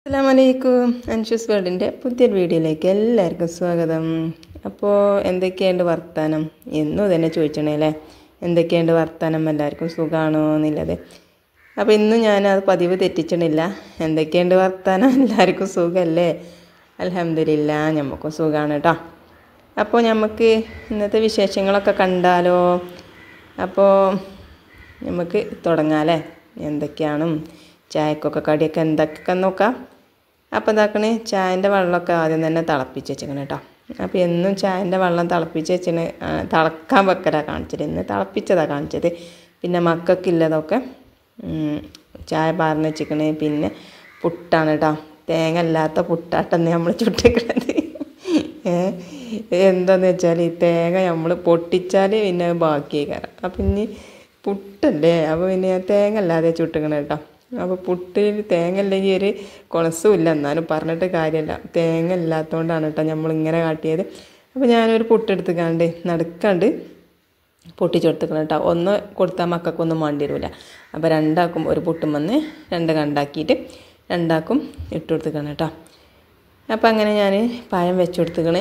അസ്സലാമലൈക്കും. അൻഷൂസ് വേൾഡിൻ്റെ പുതിയൊരു വീഡിയോയിലേക്ക് എല്ലാവർക്കും സ്വാഗതം. അപ്പോൾ എന്തൊക്കെയുണ്ട് വർത്താനം? എന്നും തന്നെ ചോദിച്ചണേ അല്ലേ, എന്തൊക്കെയുണ്ട് വർത്താനം, എല്ലാവർക്കും സുഖമാണോ എന്നുള്ളത്. അപ്പോൾ ഇന്നും ഞാനത് പതിവ് തെറ്റിച്ചണില്ല. എന്തൊക്കെയുണ്ട് വർത്താനം, എല്ലാവർക്കും സുഖമല്ലേ? അൽഹംദുലില്ലാ, നമുക്കും സുഖമാണ് കേട്ടോ. അപ്പോൾ നമുക്ക് ഇന്നത്തെ വിശേഷങ്ങളൊക്കെ കണ്ടാലോ? അപ്പോൾ നമുക്ക് തുടങ്ങാമല്ലേ? എന്തൊക്കെയാണ് ചായക്കൊക്കെ കടിയൊക്കെ എന്തൊക്കെ നോക്കാം. അപ്പോൾ ഇതാക്കണേ, ചായൻ്റെ വെള്ളമൊക്കെ ആദ്യം തന്നെ തിളപ്പിച്ച് വെച്ചിരിക്കണം കേട്ടോ. അപ്പോൾ എന്നും ചായൻ്റെ വെള്ളം തിളപ്പിച്ച് വെച്ചിന് തിളക്കാൻ വെക്കലാണ് കാണിച്ചത്. ഇന്ന് തിളപ്പിച്ചതാണ് കാണിച്ചത്. പിന്നെ മക്കൾക്കില്ലതൊക്കെ ചായ പാർന്ന് വെച്ചിരിക്കണേ. പിന്നെ പുട്ടാണ് കേട്ടോ, തേങ്ങ ഇല്ലാത്ത പുട്ടാട്ടെന്ന് നമ്മൾ ചുട്ടിക്കണത്. എന്താണെന്ന് വെച്ചാൽ ഈ തേങ്ങ നമ്മൾ പൊട്ടിച്ചാൽ പിന്നെ ബാക്കിയായി കയറാം. അപ്പം ഇനി പുട്ടല്ലേ, അപ്പോൾ പിന്നെ തേങ്ങ അല്ലാതെ ചുട്ടിക്കണം കേട്ടോ. അപ്പോൾ പുട്ടിൽ തേങ്ങ ഇല്ലെങ്കിൽ ഒരു കുളസുമില്ല, എന്നാലും പറഞ്ഞിട്ട് കാര്യമില്ല, തേങ്ങ ഇല്ലാത്തതുകൊണ്ടാണ് കേട്ടോ നമ്മളിങ്ങനെ കാട്ടിയത്. അപ്പോൾ ഞാനൊരു പുട്ടെടുത്ത് കണ്ട് നടുക്കാണ്ട് പൊട്ടിച്ചെടുത്തിക്കണം കേട്ടോ. ഒന്ന് കൊടുത്താൽ മക്കൾക്കൊന്നും വേണ്ടി വരില്ല. അപ്പോൾ രണ്ടാക്കും ഒരു പുട്ടും വന്ന് രണ്ട് കണ്ടാക്കിയിട്ട് രണ്ടാക്കും ഇട്ട് കൊടുത്തിക്കണം കേട്ടോ. അപ്പോൾ അങ്ങനെ ഞാൻ പായം വെച്ച് കൊടുത്തിക്കണേ.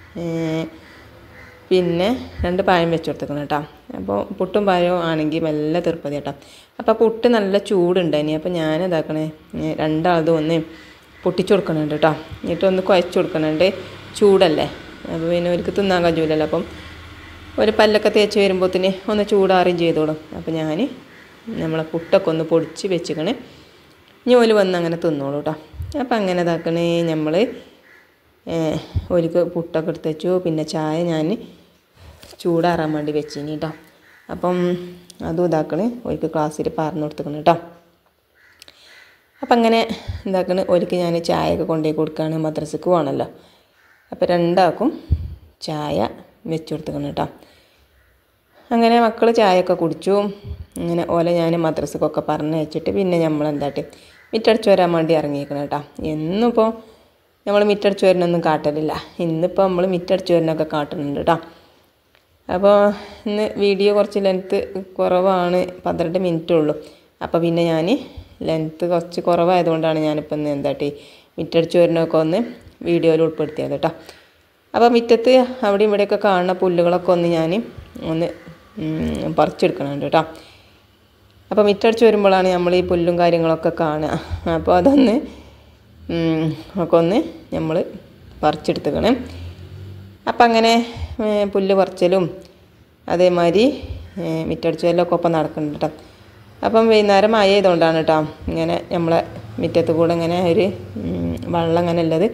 പിന്നെ രണ്ട് പായം വെച്ച് കൊടുത്തിക്കണം കേട്ടോ. അപ്പോൾ പുട്ടും പായവും ആണെങ്കിൽ നല്ല തിരുപ്പതി കേട്ടോ. അപ്പോൾ പുട്ട് നല്ല ചൂടുണ്ടായിനി. അപ്പോൾ ഞാൻ ഇതാക്കണേ, രണ്ടാളതും ഒന്ന് പൊട്ടിച്ചു കൊടുക്കണുണ്ട് കേട്ടോ. എന്നിട്ടൊന്ന് കുഴച്ച് കൊടുക്കണുണ്ട്, ചൂടല്ലേ. അപ്പോൾ പിന്നെ ഒരിക്കൽ തിന്നാൻ കഴിയൂലല്ലോ. അപ്പം ഒരു പല്ലൊക്കെ തേച്ച് വരുമ്പോഴത്തേന് ഒന്ന് ചൂടാറുകയും ചെയ്തോളും. അപ്പോൾ ഞാൻ നമ്മളെ പുട്ടൊക്കെ ഒന്ന് പൊടിച്ച് വെച്ചിക്കണേ, ഞോല് വന്ന് അങ്ങനെ തിന്നോളൂ കേട്ടോ. അപ്പം അങ്ങനെ ഇതാക്കണേ, നമ്മൾ ഒരിക്കൽ പുട്ടൊക്കെ എടുത്ത് വെച്ചു. പിന്നെ ചായ ഞാൻ ചൂടാറാൻ വേണ്ടി വെച്ചിനി കേട്ടോ. അപ്പം അതും ഇതാക്കണ് ഒരിക്കൽ ക്ലാസ്സിൽ പറഞ്ഞു കൊടുത്തിക്കണം കേട്ടോ. അപ്പം അങ്ങനെ ഇതാക്കണ് ഒരിക്കൽ ഞാൻ ചായയൊക്കെ കൊണ്ടുപോയി കൊടുക്കുകയാണ്, മദ്രസക്ക് പോകണമല്ലോ. അപ്പോൾ രണ്ടാൾക്കും ചായ വെച്ച് കൊടുത്തിക്കണം കേട്ടോ. അങ്ങനെ മക്കൾ ചായയൊക്കെ കുടിച്ചു. അങ്ങനെ ഓലെ ഞാൻ മദ്രസക്കൊക്കെ പറഞ്ഞ് വെച്ചിട്ട് പിന്നെ നമ്മളെന്താട്ട് മിറ്റടിച്ച് വരാൻ വേണ്ടി ഇറങ്ങിയിരിക്കണം കേട്ടോ. എന്നിപ്പോൾ നമ്മൾ മിറ്റടിച്ച് വരുന്നൊന്നും കാട്ടലില്ല. ഇന്നിപ്പോൾ നമ്മൾ മിറ്റടിച്ച് വരുന്നൊക്കെ കാട്ടുന്നുണ്ട് കേട്ടോ. അപ്പോൾ ഇന്ന് വീഡിയോ കുറച്ച് ലെങ്ത്ത് കുറവാണ്, 12 മിനിറ്റേ ഉള്ളൂ. അപ്പോൾ പിന്നെ ഞാൻ ലെങ്ത്ത് കുറച്ച് കുറവായതുകൊണ്ടാണ് ഞാനിപ്പോൾ ഇന്ന് എന്താട്ടി മിറ്റടിച്ച് വരുന്നതൊക്കെ ഒന്ന് വീഡിയോയിൽ ഉൾപ്പെടുത്തിയത് കേട്ടോ. അപ്പോൾ മിറ്റത്ത് അവിടെയും ഇവിടെയൊക്കെ കാണുന്ന പുല്ലുകളൊക്കെ ഒന്ന് ഞാൻ ഒന്ന് പറിച്ചെടുക്കണുണ്ട് കേട്ടോ. അപ്പോൾ മിറ്റടിച്ച് വരുമ്പോഴാണ് നമ്മൾ ഈ പുല്ലും കാര്യങ്ങളൊക്കെ കാണുക. അപ്പോൾ അതൊന്ന് ഒക്കെ ഒന്ന് നമ്മൾ പറിച്ചെടുത്തുക്കണം. അപ്പം അങ്ങനെ പുല്ല് പറിച്ചലും അതേമാതിരി മിറ്റടിച്ചലൊക്കെ ഒപ്പം നടക്കുന്നുണ്ട് കേട്ടോ. അപ്പം വൈകുന്നേരം മഴ ചെയ്തുകൊണ്ടാണ് കേട്ടോ ഇങ്ങനെ നമ്മളെ മിറ്റത്ത് കൂടെ ഇങ്ങനെ ഒരു വെള്ളം അങ്ങനെ ഉള്ളത്.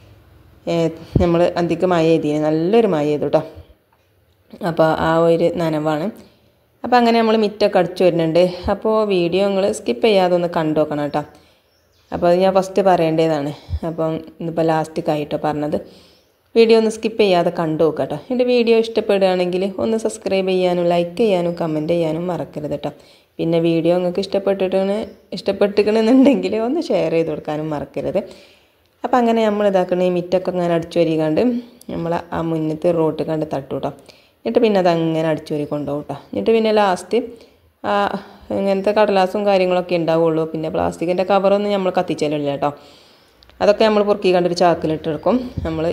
നമ്മൾ അന്തിക്ക് മഴ ചെയ്തീന്, നല്ലൊരു മഴ ചെയ്തു കേട്ടോ. അപ്പോൾ ആ ഒരു നനവാണ്. അപ്പോൾ അങ്ങനെ നമ്മൾ മിറ്റൊക്കെ അടിച്ചു വരുന്നുണ്ട്. അപ്പോൾ വീഡിയോ നിങ്ങൾ സ്കിപ്പ് ചെയ്യാതെ ഒന്ന് കണ്ടു നോക്കണം കേട്ടോ. അപ്പോൾ അത് ഞാൻ ഫസ്റ്റ് പറയേണ്ടതാണ്. അപ്പം ഇന്നിപ്പോൾ ലാസ്റ്റിക്കായിട്ടോ പറഞ്ഞത്. വീഡിയോ ഒന്ന് സ്കിപ്പ് ചെയ്യാതെ കണ്ടു നോക്കാം കേട്ടോ. എൻ്റെ വീഡിയോ ഇഷ്ടപ്പെടുകയാണെങ്കിൽ ഒന്ന് സബ്സ്ക്രൈബ് ചെയ്യാനും ലൈക്ക് ചെയ്യാനും കമൻറ്റ് ചെയ്യാനും മറക്കരുത് കേട്ടോ. പിന്നെ വീഡിയോ നിങ്ങൾക്ക് ഇഷ്ടപ്പെട്ടിക്കണമെന്നുണ്ടെങ്കിൽ ഒന്ന് ഷെയർ ചെയ്ത് കൊടുക്കാനും മറക്കരുത്. അപ്പോൾ അങ്ങനെ നമ്മൾ ഇതാക്കണേ, മിറ്റൊക്കെ അങ്ങനെ അടിച്ചു വരികാണ്ട് നമ്മൾ ആ മുന്നത്തെ റോട്ട് കണ്ട് തട്ടു കേട്ടോ. എന്നിട്ട് പിന്നെ അതങ്ങനെ അടിച്ചു വരി കൊണ്ടുപോകും കേട്ടോ. എന്നിട്ട് പിന്നെ ലാസ്റ്റ് ഇങ്ങനത്തെ കടലാസും കാര്യങ്ങളൊക്കെ ഉണ്ടാവുള്ളൂ. പിന്നെ പ്ലാസ്റ്റിക്കിൻ്റെ കവറൊന്നും നമ്മൾ കത്തിച്ചാലില്ല കേട്ടോ. അതൊക്കെ നമ്മൾ പൊറുക്കി കണ്ടൊരു ചാക്കിലിട്ടെടുക്കും. നമ്മൾ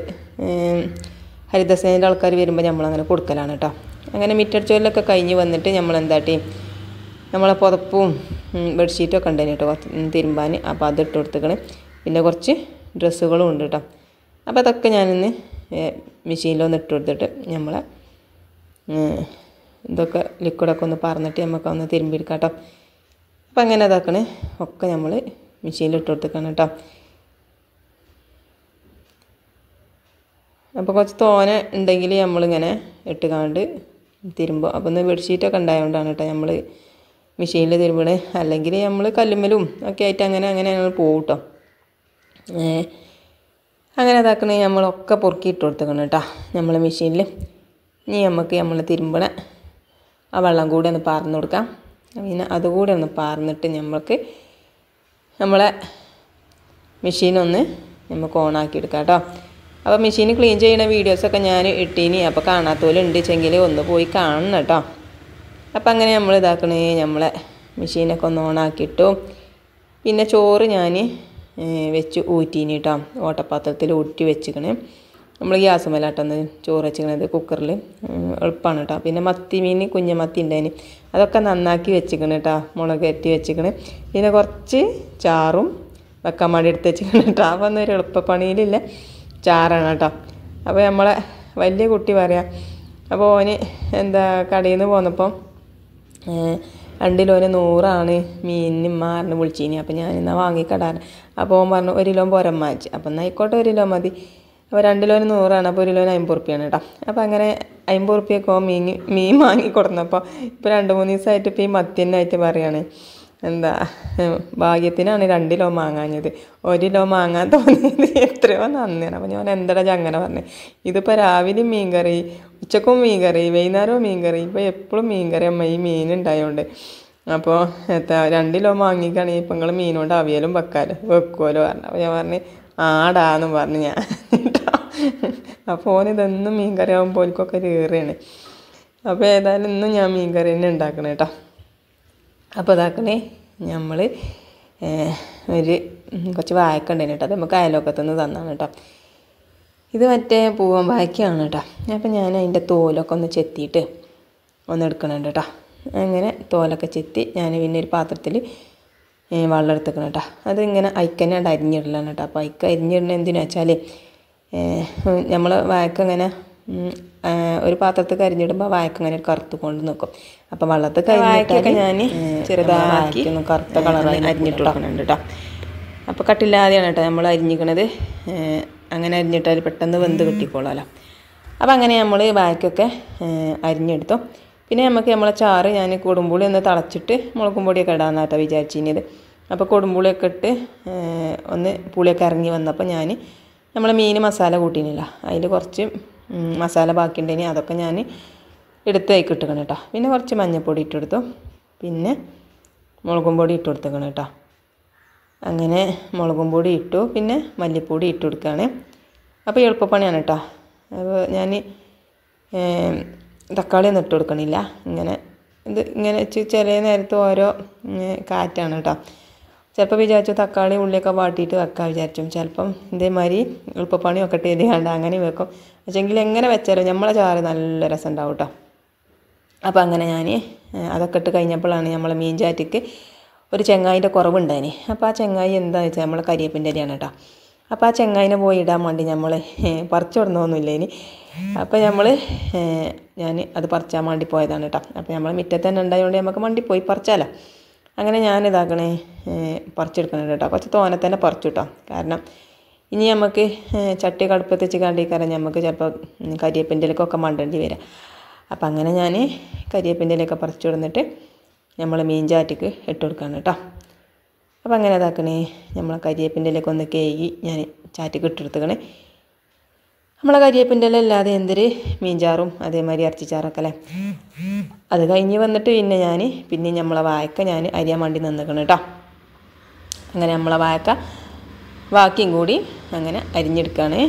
ഹരിതസേനയുടെ ആൾക്കാർ വരുമ്പോൾ നമ്മളങ്ങനെ കൊടുക്കലാണ് കേട്ടോ. അങ്ങനെ മിറ്റടിച്ചോലൊക്കെ കഴിഞ്ഞ് വന്നിട്ട് നമ്മൾ എന്താട്ടി നമ്മളെ പുതപ്പും ബെഡ്ഷീറ്റൊക്കെ ഉണ്ടായിന് കേട്ടോ തിരുമ്പാൻ. അപ്പോൾ അതിട്ട് കൊടുത്തിക്കണ്. പിന്നെ കുറച്ച് ഡ്രസ്സുകളും ഉണ്ട് കേട്ടോ. അപ്പോൾ അതൊക്കെ ഞാനിന്ന് മെഷീനിലൊന്ന് ഇട്ട് കൊടുത്തിട്ട് നമ്മളെ ഇതൊക്കെ ലിക്വിഡൊക്കെ ഒന്ന് പറഞ്ഞിട്ട് നമുക്കൊന്ന് തിരുമ്പിയെടുക്കാം കേട്ടോ. അപ്പോൾ അങ്ങനെ അതാക്കണേ ഒക്കെ നമ്മൾ മെഷീനിൽ ഇട്ട് കൊടുത്തേക്കാണ് കേട്ടോ. അപ്പോൾ കുറച്ച് തോനെ ഉണ്ടെങ്കിൽ നമ്മളിങ്ങനെ ഇട്ട് കാണ്ട് തിരുമ്പോൾ. അപ്പോൾ ഒന്ന് ബെഡ്ഷീറ്റൊക്കെ ഉണ്ടായതുകൊണ്ടാണ് കേട്ടോ നമ്മൾ മെഷീനിൽ തിരുമ്പണേ. അല്ലെങ്കിൽ നമ്മൾ കല്ലുമ്മലും ഒക്കെ ആയിട്ട് അങ്ങനെ ഞങ്ങൾ പോകും കേട്ടോ. അങ്ങനെ അതാക്കണേ നമ്മളൊക്കെ പൊറുക്കി ഇട്ട് കൊടുത്തേക്കണം കേട്ടോ നമ്മൾ മെഷീനിൽ. ഇനി നമുക്ക് നമ്മൾ തിരുമ്പണ ആ വെള്ളം കൂടി ഒന്ന് പാർന്ന് കൊടുക്കാം. പിന്നെ അതുകൂടി ഒന്ന് പാർന്നിട്ട് നമ്മൾക്ക് നമ്മളെ മെഷീനൊന്ന് നമുക്ക് ഓണാക്കി എടുക്കാം കേട്ടോ. അപ്പോൾ മെഷീൻ ക്ലീൻ ചെയ്യുന്ന വീഡിയോസൊക്കെ ഞാൻ ഇട്ടീനി. അപ്പോൾ കാണാത്തോലുണ്ട് വെച്ചെങ്കിൽ ഒന്ന് പോയി കാണണം കേട്ടോ. അപ്പോൾ അങ്ങനെ നമ്മൾ ഇതാക്കണേ, നമ്മളെ മെഷീനൊക്കെ ഒന്ന് ഓണാക്കിയിട്ടു. പിന്നെ ചോറ് ഞാൻ വെച്ച് ഊറ്റീനി കേട്ടോ. ഓട്ടപ്പാത്രത്തിൽ ഊറ്റി വെച്ചിക്കണേ. നമ്മൾ ഗ്യാസ് മേലാട്ടൊന്ന് ചോറ് വെച്ചിക്കണത് കുക്കറിൽ എളുപ്പമാണ് കേട്ടോ. പിന്നെ മത്തി മീൻ കുഞ്ഞമത്തി ഉണ്ടായിന് അതൊക്കെ നന്നാക്കി വെച്ചിക്കണ് കേട്ടോ. മുളക് കയറ്റി വെച്ചിക്കണ്. പിന്നെ കുറച്ച് ചാറും വെക്കാൻ വേണ്ടി എടുത്ത് വെച്ചിക്കണ് കേട്ടോ. അപ്പോൾ ഒന്നൊരു എളുപ്പപ്പണിയിലില്ല ചാറാണ് കേട്ടോ. അപ്പോൾ നമ്മളെ വലിയ കുട്ടി പറയാം. അപ്പോൾ ഓന് എന്താ കടയിൽ നിന്ന് പോന്നപ്പം 2 കിലോന് 100 മീനിന് മാറിന് വിളിച്ചിനി. അപ്പോൾ ഞാൻ എന്നാൽ വാങ്ങിക്കടാറ്. അപ്പോൾ ഓൻ പറഞ്ഞു 1 കിലോ പോരമ്മ വെച്ച്. അപ്പം എന്നാൽ ആയിക്കോട്ടെ 1 കിലോ മതി. അപ്പോൾ 2 കിലോന് 100 അപ്പോൾ 1 കിലോന് 50 ഉറുപ്പ്യാണ് കേട്ടോ. അപ്പോൾ അങ്ങനെ 50 ഉറുപ്പ്യൊക്കെ മീൻ വാങ്ങി കൊടുന്നപ്പോൾ ഇപ്പോൾ 2-3 ദിവസമായിട്ട് ഇപ്പോൾ ഈ മത്തി തന്നെ ആയിട്ട് പറയുകയാണ് എന്താ ഭാഗ്യത്തിനാണ് 2 കിലോ വാങ്ങാഞ്ഞത്. 1 കിലോ വാങ്ങാൻ തോന്നിയത് എത്രയോ നന്ദിയാണ്. അപ്പോൾ ഞാൻ എന്താ അങ്ങനെ പറഞ്ഞു. ഇതിപ്പോൾ രാവിലെയും മീൻ കറി, ഉച്ചക്കും മീൻ കറി, വൈകുന്നേരവും മീൻ കറി, ഇപ്പോൾ എപ്പോഴും മീൻ കറി അമ്മ ഈ മീൻ ഉണ്ടായതുകൊണ്ട്. അപ്പോൾ 2 കിലോ വാങ്ങിക്കുകയാണെങ്കിൽ ഇപ്പം നിങ്ങൾ മീനോണ്ട് അവിയലും വെക്കുമല്ലോ പറഞ്ഞു. അപ്പോൾ ഞാൻ പറഞ്ഞു ആടാന്ന് പറഞ്ഞു ഞാൻ കേട്ടോ. അപ്പോൾ ഓനിതൊന്നും മീൻ കറി ആകുമ്പോൾ ഓൽക്കൊക്കെ കയറിയാണ്. അപ്പോൾ ഏതായാലും ഇന്നും ഞാൻ മീൻ കറി തന്നെ ഉണ്ടാക്കണം കേട്ടോ. അപ്പോൾ ഇതാക്കണേ നമ്മൾ കുറച്ച് വാഴക്ക ഉണ്ടായിരുന്നു കേട്ടോ. അത് നമുക്ക് അയലോക്കത്തുനിന്ന് തന്നാണ് കേട്ടോ. ഇത് മറ്റേ പൂവൻ വാഴക്കയാണ് കേട്ടോ. അപ്പോൾ ഞാൻ അതിൻ്റെ തോലൊക്കെ ഒന്ന് ചെത്തിയിട്ട് ഒന്ന് എടുക്കണുണ്ട് കേട്ടോ. അങ്ങനെ തോലൊക്കെ ചെത്തി ഞാൻ പിന്നെ ഒരു പാത്രത്തിൽ വെള്ളം എടുത്തേക്കണം കേട്ടോ. അതിങ്ങനെ അയക്കന്നെ അരിഞ്ഞിടലാണ് കേട്ടോ. അപ്പോൾ അയക്ക അരിഞ്ഞിടണ എന്തിനാ വെച്ചാൽ നമ്മൾ വാഴക്ക ഇങ്ങനെ ഒരു പാത്രത്തിൽ അരിഞ്ഞിടുമ്പോൾ വാഴക്ക ഇങ്ങനെ കറുത്ത് കൊണ്ട് നിൽക്കും. അപ്പോൾ വെള്ളത്തിൽ വാഴക്കൊക്കെ ഞാൻ ചെറുതാക്കി ഒന്ന് കറുത്ത കളറായി അരിഞ്ഞിട്ട് കൊടുക്കുന്നുണ്ട് കേട്ടോ. അപ്പോൾ കട്ടില്ലാതെയാണ് കേട്ടോ നമ്മൾ അരിഞ്ഞിക്കണത്. അങ്ങനെ അരിഞ്ഞിട്ടാൽ പെട്ടെന്ന് വെന്ത് കിട്ടിക്കോളാമല്ലോ. അപ്പോൾ അങ്ങനെ നമ്മൾ വാഴക്കൊക്കെ അരിഞ്ഞെടുത്തു. പിന്നെ നമുക്ക് നമ്മളെ ചാറ് ഞാൻ കൊടുമ്പുളി ഒന്ന് തിളച്ചിട്ട് മുളകും പൊടിയൊക്കെ ഇടാമെന്നാട്ടോ വിചാരിച്ചിരുന്നത്. അപ്പോൾ കൊടുമ്പുളിയൊക്കെ ഇട്ട് ഒന്ന് പുളിയൊക്കെ ഇറങ്ങി വന്നപ്പോൾ ഞാൻ നമ്മളെ മീൻ മസാല കൂട്ടിനില്ല, അതിൽ കുറച്ച് മസാല ബാക്കിയുണ്ടെങ്കിൽ അതൊക്കെ ഞാൻ എടുത്ത് കൈക്ക് ഇട്ടുക്കണം കേട്ടോ. പിന്നെ കുറച്ച് മഞ്ഞൾപ്പൊടി ഇട്ടെടുത്തു. പിന്നെ മുളകും പൊടി ഇട്ട് കൊടുത്തേക്കണം കേട്ടോ. അങ്ങനെ മുളകും പൊടി ഇട്ടു. പിന്നെ മല്ലിപ്പൊടി ഇട്ട് കൊടുക്കുകയാണ്. അപ്പോൾ എളുപ്പപ്പണിയാണ് കേട്ടോ. അപ്പോൾ ഞാൻ തക്കാളി ഒന്നും ഇട്ട് കൊടുക്കണില്ല. ഇങ്ങനെ ചില നേരത്ത് ഓരോ കാറ്റാണ് കേട്ടോ. ചിലപ്പോൾ വിചാരിച്ചു തക്കാളി ഉള്ളിയൊക്കെ വാട്ടിയിട്ട് വെക്കാൻ വിചാരിച്ചു. ചിലപ്പം ഇതേമാതിരി എളുപ്പപ്പണി വെക്കട്ടെ എഴുതിയാണ്ട് അങ്ങനെ വെക്കും. പക്ഷേങ്കിൽ എങ്ങനെ വെച്ചാലും നമ്മളെ ചാറ് നല്ല രസം ഉണ്ടാവും കേട്ടോ. അപ്പോൾ അങ്ങനെ ഞാൻ അതൊക്കെ ഇട്ട് കഴിഞ്ഞപ്പോഴാണ് നമ്മളെ മീൻ ചാറ്റിക്ക് ഒരു ചെങ്ങായിൻ്റെ കുറവുണ്ടായിന്. അപ്പോൾ ആ ചെങ്ങായി എന്താണെന്ന് വെച്ചാൽ നമ്മളെ കരിയേപ്പിൻ്റെ അരിയാണ് കേട്ടോ. അപ്പോൾ ആ ചെങ്ങായിനെ പോയി ഇടാൻ വേണ്ടി നമ്മൾ പറിച്ചു വിടണമെന്നില്ല ഇനി. അപ്പോൾ ഞാൻ അത് പറിച്ചാൻ വേണ്ടി പോയതാണ് കേട്ടോ. അപ്പോൾ നമ്മൾ മുറ്റത്ത് തന്നെ ഉണ്ടായതുകൊണ്ട് നമുക്ക് വണ്ടി പോയി പറിച്ചാലോ. അങ്ങനെ ഞാനിതാക്കണേ പറിച്ചെടുക്കണം കേട്ടോ. കുറച്ച് തോനെ തന്നെ പറിച്ചു കേട്ടോ. കാരണം ഇനി നമുക്ക് ചട്ടി കടുപ്പത്ത് വെച്ച് കണ്ടിരിക്കാൻ നമുക്ക് ചിലപ്പോൾ കരിയേപ്പിൻ്റെ ഇലക്കൊക്കെ മണ്ടേണ്ടി വരാം. അപ്പം അങ്ങനെ ഞാൻ കരിയേപ്പിൻ്റെ ഇലയൊക്കെ പറിച്ചു കൊടുത്തിട്ട് നമ്മൾ മീൻ ചാറ്റിക്ക് ഇട്ട് കൊടുക്കുകയാണ് കേട്ടോ. അപ്പം അങ്ങനെ ഇതാക്കണേ നമ്മളെ കരിയേപ്പിൻ്റെ ഇലയൊക്കെ ഒന്ന് കേകി ഞാൻ ചാറ്റിക്ക് ഇട്ടെടുത്തുക്കണേ. നമ്മളെ കരിയേപ്പിൻ്റെ ഇല അല്ലാതെ എന്തൊരു മീൻചാറും അതേമാതിരി ഇറച്ചിച്ചാറൊക്കെ അല്ലേ. അത് കഴിഞ്ഞ് വന്നിട്ട് പിന്നെ നമ്മളെ വാഴക്ക ഞാൻ അരിയാൻ വേണ്ടി നിന്നിക്കണം കേട്ടോ. അങ്ങനെ നമ്മളെ വാഴക്ക ബാക്കിയും കൂടി അങ്ങനെ അരിഞ്ഞെടുക്കുകയാണ്.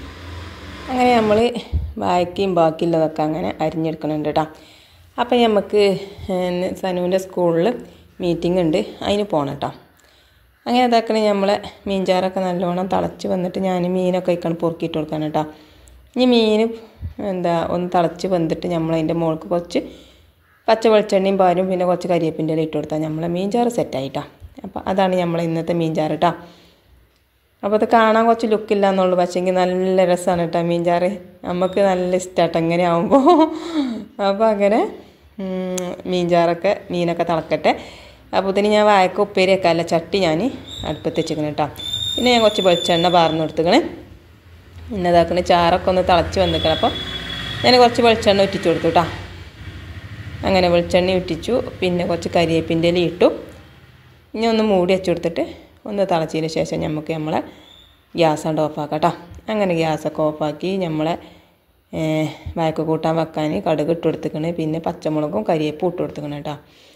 അങ്ങനെ നമ്മൾ വാഴക്കയും ബാക്കിയുള്ളതൊക്കെ അങ്ങനെ അരിഞ്ഞെടുക്കണുണ്ട് കേട്ടോ. അപ്പം നമുക്ക് സനുവിൻ്റെ സ്കൂളിൽ മീറ്റിംഗ് ഉണ്ട്, അതിന് പോകണം കേട്ടോ. അങ്ങനെ ഇതാക്കണേ നമ്മളെ മീൻചാറൊക്കെ നല്ലോണം തിളച്ച് വന്നിട്ട് ഞാൻ മീനൊക്കെ ഇക്കണം പൊറുക്കിയിട്ട് കൊടുക്കാൻ കേട്ടോ. ഇനി മീൻ ഒന്ന് തിളച്ച് വന്നിട്ട് നമ്മളതിൻ്റെ മുകൾക്ക് കുറച്ച് പച്ച വെളിച്ചെണ്ണയും പാലും പിന്നെ കുറച്ച് കരിയേപ്പിൻ്റെ ഇല ഇട്ട് കൊടുത്താൽ നമ്മളെ മീൻചാറ് സെറ്റായിട്ടോ. അപ്പോൾ അതാണ് നമ്മളെ ഇന്നത്തെ മീൻചാറ് കേട്ടോ. അപ്പോൾ അത് കാണാൻ കുറച്ച് ലുക്കില്ല എന്നുള്ളൂ, പക്ഷേങ്കിൽ നല്ല രസമാണ് കേട്ടോ മീൻചാറ്. നമുക്ക് നല്ല ഇഷ്ടമാട്ടോ ഇങ്ങനെ ആകുമ്പോൾ. അപ്പോൾ അങ്ങനെ മീൻചാറൊക്കെ മീനൊക്കെ തിളക്കട്ടെ. അപ്പോൾ ഇതിന് ഞാൻ വാഴക്ക ഉപ്പേരി വെക്കാനുള്ള ചട്ടി ഞാൻ അടുപ്പത്ത് വെച്ചിരിക്കണം കേട്ടോ. പിന്നെ ഞാൻ കുറച്ച് വെളിച്ചെണ്ണ പാർന്ന് കൊടുത്തിക്കണേ. പിന്നെ ഇതാക്കണേ ചാറൊക്കെ ഒന്ന് തിളച്ച് വന്നിക്കണം. അപ്പോൾ ഞാൻ കുറച്ച് വെളിച്ചെണ്ണ ഉറ്റിച്ച് കൊടുത്തു കേട്ടോ. അങ്ങനെ വെളിച്ചെണ്ണ ഉറ്റിച്ചു. പിന്നെ കുറച്ച് കരിയേപ്പിൻ്റെ ഇല ഇട്ടു. ഇനി ഒന്ന് മൂടി വെച്ച് കൊടുത്തിട്ട് ഒന്ന് തിളച്ചതിന് ശേഷം നമുക്ക് നമ്മളെ ഗ്യാസ് കൊണ്ട് ഓഫാക്കാം കേട്ടോ. അങ്ങനെ ഗ്യാസൊക്കെ ഓഫാക്കി നമ്മളെ വാഴക്ക കൂട്ടാൻ വെക്കാൻ കടുക് ഇട്ട് കൊടുത്തിക്കണേ. പിന്നെ പച്ചമുളകും കരിയേപ്പും ഇട്ട് കൊടുത്തിക്കണം കേട്ടോ.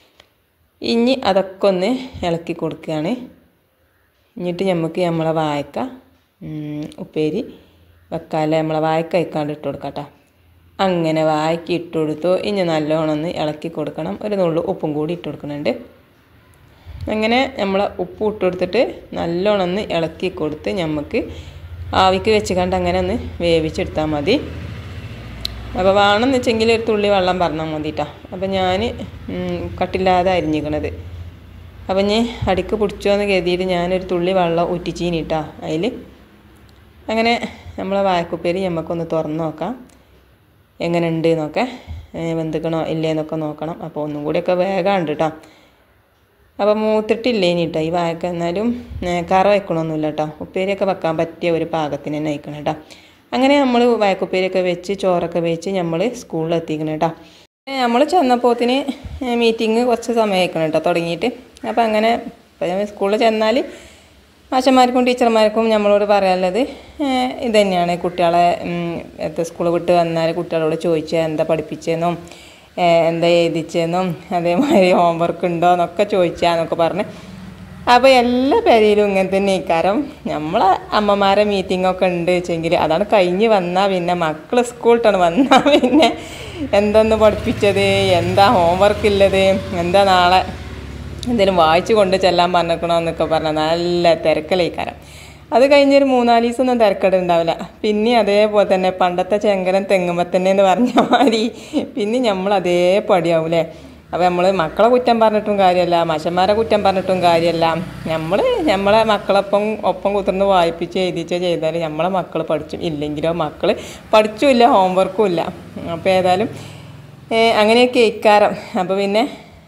ഇനി അതൊക്കെ ഒന്ന് ഇളക്കി കൊടുക്കുകയാണ്. എന്നിട്ട് നമുക്ക് നമ്മളെ വാഴക്ക ഉപ്പേരി വെക്കാല്ലേ നമ്മളെ വാഴക്ക വയ്ക്കാണ്ട് ഇട്ട് കൊടുക്കാം കേട്ടോ. അങ്ങനെ വാഴക്ക ഇട്ട് കൊടുത്തു. ഇനി നല്ലോണം ഒന്ന് ഇളക്കി കൊടുക്കണം. ഒരു നുള്ളു ഉപ്പും കൂടി ഇട്ട് കൊടുക്കുന്നുണ്ട്. അങ്ങനെ നമ്മൾ ഉപ്പ് ഇട്ട് കൊടുത്തിട്ട് നല്ലോണം ഒന്ന് ഇളക്കി കൊടുത്ത് നമുക്ക് ആവിക്ക് വെച്ച് കണ്ട് അങ്ങനെ ഒന്ന് വേവിച്ചെടുത്താൽ മതി. അപ്പോൾ വേണമെന്ന് വെച്ചെങ്കിൽ ഒരു തുള്ളി വെള്ളം പറഞ്ഞാൽ മതിട്ടോ. അപ്പോൾ ഞാൻ കട്ടില്ലാതെ അരിഞ്ഞിക്കണത്. അപ്പം ഇനി അടിക്ക് പിടിച്ചോന്ന് കരുതിയിട്ട് ഞാനൊരു തുള്ളി വെള്ളം ഊറ്റിച്ചീനിട്ടാ അതിൽ. അങ്ങനെ നമ്മളെ വാഴക്കുപ്പേരി നമുക്കൊന്ന് തുറന്ന് നോക്കാം എങ്ങനെ ഉണ്ട് എന്നൊക്കെ, വെന്തിക്കണോ ഇല്ലേന്നൊക്കെ നോക്കണം. അപ്പോൾ ഒന്നും കൂടിയൊക്കെ വേഗമുണ്ട് കേട്ടോ. അപ്പോൾ മൂത്തിട്ടില്ലേനി കേട്ടോ ഈ വാഴക്ക. എന്നാലും കറ വയ്ക്കണമൊന്നുമില്ല കേട്ടോ. ഉപ്പേരിയൊക്കെ വെക്കാൻ പറ്റിയ ഒരു പാകത്തിന് തന്നെ വയ്ക്കണം കേട്ടോ. അങ്ങനെ നമ്മൾ വാഴക്കുപ്പേരിയൊക്കെ വെച്ച് ചോറൊക്കെ വെച്ച് നമ്മൾ സ്കൂളിൽ എത്തിക്കണം കേട്ടോ. നമ്മൾ ചെന്നപ്പോത്തിന് മീറ്റിംഗ് കുറച്ച് സമയം ആയിക്കണം കേട്ടോ തുടങ്ങിയിട്ട്. അപ്പോൾ അങ്ങനെ സ്കൂളിൽ ചെന്നാൽ മാഷന്മാർക്കും ടീച്ചർമാർക്കും നമ്മളോട് പറയാനുള്ളത് ഇത് തന്നെയാണ്. കുട്ടികളെ സ്കൂൾ വിട്ട് വന്നാൽ കുട്ടികളോട് ചോദിച്ചാൽ എന്താ പഠിപ്പിച്ചതെന്നും എന്താ എഴുതിച്ചതെന്നും അതേമാതിരി ഹോംവർക്ക് ഉണ്ടോ എന്നൊക്കെ ചോദിച്ചാന്നൊക്കെ പറഞ്ഞ്. അപ്പോൾ എല്ലാ പേരിലും ഇങ്ങനെ തന്നെ ഇക്കാരം നമ്മളെ അമ്മമാരെ മീറ്റിങ്ങൊക്കെ ഉണ്ട് വെച്ചെങ്കിൽ അതാണ് കഴിഞ്ഞ് വന്നാൽ പിന്നെ മക്കൾ സ്കൂളിട്ടാണ് വന്നാൽ പിന്നെ എന്തൊന്ന് പഠിപ്പിച്ചത്, എന്താ ഹോംവർക്ക് ഉള്ളത്, എന്താ നാളെ എന്തെങ്കിലും വായിച്ച് കൊണ്ട് ചെല്ലാൻ പറഞ്ഞിരിക്കണോ എന്നൊക്കെ പറഞ്ഞാൽ നല്ല തിരക്കലേക്കാരം. അത് കഴിഞ്ഞൊരു 3-4 ദിവസമൊന്നും തിരക്കേടുണ്ടാവില്ല. പിന്നെ അതേപോലെ തന്നെ പണ്ടത്തെ ചെങ്കരൻ തെങ്ങുമ്പോൾ തന്നെ എന്ന് പറഞ്ഞ മാതിരി പിന്നെ നമ്മൾ അതേ പടിയാവൂലേ. അപ്പോൾ നമ്മൾ മക്കളെ കുറ്റം പറഞ്ഞിട്ടും കാര്യമല്ല, മാഷന്മാരെ കുറ്റം പറഞ്ഞിട്ടും കാര്യമല്ല. നമ്മളെ ഒപ്പം കുത്തിർന്ന് വായിപ്പിച്ച് എഴുതിച്ചോ ചെയ്താൽ നമ്മളെ മക്കൾ പഠിച്ചും, ഇല്ലെങ്കിലോ മക്കൾ പഠിച്ചുമില്ല ഹോംവർക്കും ഇല്ല. അപ്പോൾ ഏതായാലും അങ്ങനെയൊക്കെ ഇക്കാരം. അപ്പോൾ പിന്നെ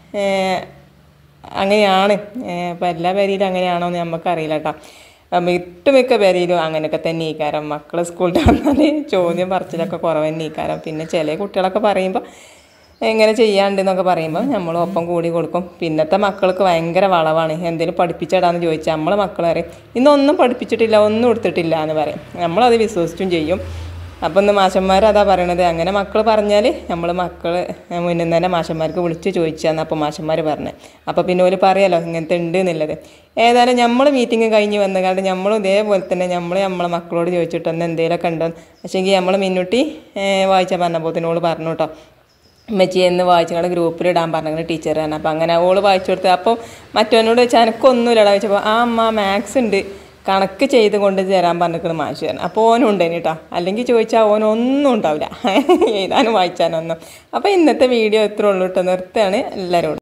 അങ്ങനെയാണ്. അപ്പോൾ എല്ലാ പേരിലും അങ്ങനെയാണോ എന്ന് നമുക്കറിയില്ല കേട്ടോ. മിക്ക പേരിലും അങ്ങനെയൊക്കെ തന്നെ ഈക്കാരം. മക്കൾ സ്കൂളിൽ വന്നാൽ ചോദ്യം പറച്ചിലൊക്കെ കുറവ് തന്നെ ഈക്കാരം. പിന്നെ ചില കുട്ടികളൊക്കെ പറയുമ്പോൾ എങ്ങനെ ചെയ്യാണ്ടെന്നൊക്കെ പറയുമ്പോൾ നമ്മൾ ഒപ്പം കൂടി കൊടുക്കും. പിന്നത്തെ മക്കൾക്ക് ഭയങ്കര വളവാണ്. എന്തെങ്കിലും പഠിപ്പിച്ചിടാന്ന് ചോദിച്ചാൽ നമ്മളെ മക്കൾ പറയും ഇന്നൊന്നും പഠിപ്പിച്ചിട്ടില്ല, ഒന്നും എടുത്തിട്ടില്ല എന്ന് പറയും. നമ്മളത് വിശ്വസിച്ചും ചെയ്യും. അപ്പം ഇന്ന് മാഷന്മാർ അതാ പറയണത്. അങ്ങനെ മക്കൾ പറഞ്ഞാൽ നമ്മൾ മക്കൾ മുന്നിൽ തന്നെ മാഷന്മാർക്ക് വിളിച്ച് ചോദിച്ചാന്ന് അപ്പോൾ മാഷന്മാർ പറഞ്ഞത്. അപ്പോൾ പിന്നെ ഒരു പറയാലോ ഇങ്ങനത്തെ ഉണ്ട് എന്നുള്ളത്. ഏതായാലും നമ്മൾ മീറ്റിംഗ് കഴിഞ്ഞ് വന്നുകൊണ്ട് നമ്മളും ഇതേപോലെ തന്നെ നമ്മളെ മക്കളോട് ചോദിച്ചിട്ട് ഒന്ന് എന്തെങ്കിലുമൊക്കെ ഉണ്ടോ പക്ഷേങ്കിൽ നമ്മൾ മിന്നുട്ടി വായിച്ചാൽ പറഞ്ഞപ്പോത്തിനോട് പറഞ്ഞു കേട്ടോ, ഉമ്മച്ചി എന്ന് വായിച്ചുകൊണ്ട് ഗ്രൂപ്പിലിടാൻ പറഞ്ഞു ടീച്ചറാണ്. അപ്പോൾ അങ്ങനെ ഓള് വായിച്ചു കൊടുത്ത്. അപ്പോൾ മറ്റവനോട് വെച്ചാൽ എനിക്കൊന്നുമില്ലടാ ചോദിച്ചപ്പോൾ ആ അമ്മ മാത്സ് ഉണ്ട് കണക്ക് ചെയ്ത് കൊണ്ട് തരാൻ പറഞ്ഞിരിക്കണം മാഷ് തരാൻ. അപ്പോൾ ഓനും ഉണ്ടേനി കേട്ടോ. അല്ലെങ്കിൽ ചോദിച്ചാൽ ഓനൊന്നും ഉണ്ടാവില്ല എഴുതാനും വായിച്ചാനൊന്നും. അപ്പോൾ ഇന്നത്തെ വീഡിയോ ഇത്രേ ഉള്ളൂ കേട്ടോ. നിർത്തുകയാണ് എല്ലാവരോടും.